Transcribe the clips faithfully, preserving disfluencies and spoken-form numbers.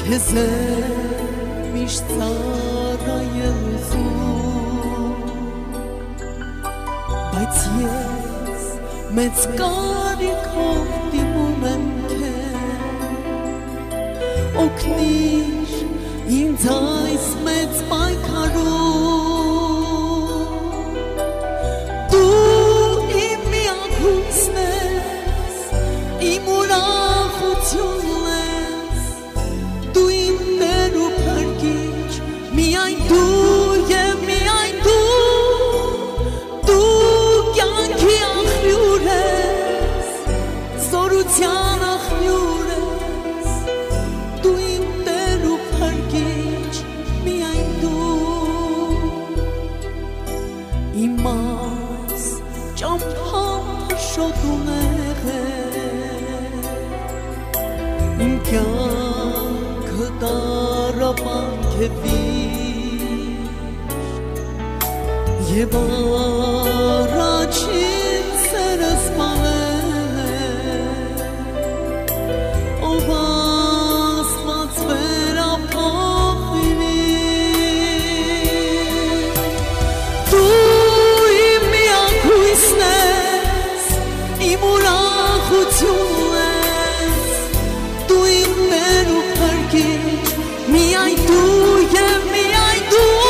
քեզ է միշտ ծառայել ուզում, բայց ես մեծ կարիքով դիմում եմ քեզ, օգնիր ինձ այս մեծ պայքարում, դու իմ միակ հույսն ես, իմ ուրախությունն ես, դու իմ Տեր ու Փրկիչ, միայն դու և միայն դու, դու կյանքի աղբյուր ես, զորության աղբյուր ես, դու իմ Տեր ու Փրկիչ, միայն դու, իմ այս ճամփան փշոտ ունեղ է, իմ կյանքը տառապանքևիր և առաջին սերս մանել է, ով Աստված վերապահվիր, դու իմ միակ հույսն ես, իմ ուրախությունն ես, դու իմ Տեր ու Փրկիչ, միայն դու և միայն դու,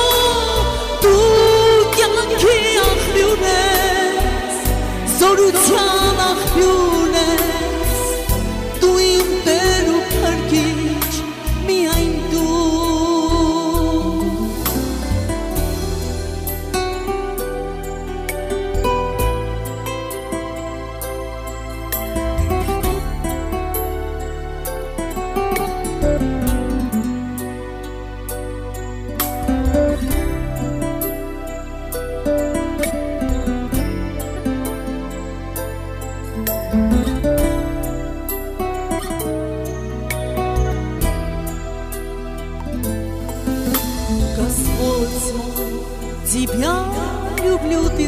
դու կյանքի աղբյուր ես, զորության աղբյուր ես, դու իմ Տեր ու Փրկիչ, միայն դու, Господь мой, Тебя люблю, Ты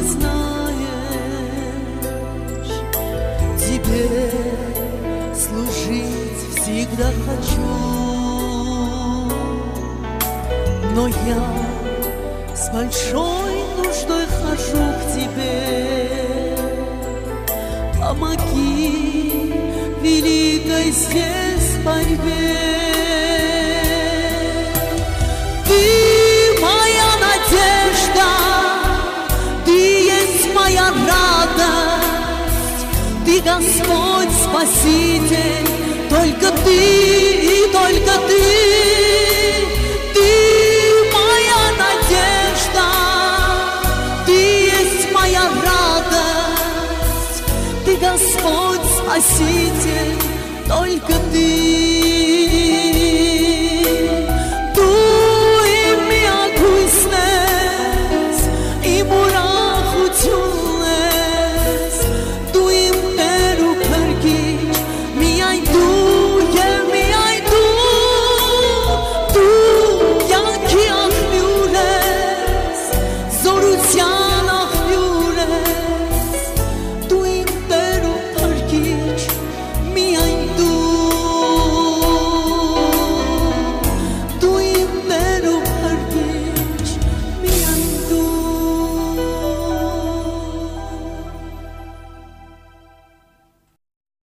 знаешь, Тебе служить всегда хочу, но я с большой нуждой хожу к Тебе, помоги в великой здесь борьбе. Ты моя надежда, Ты есть моя радость, Ты Господь Спаситель, только Ты и только Ты. Ты моя надежда, Ты есть моя радость, Ты Господь Спаситель, только Ты.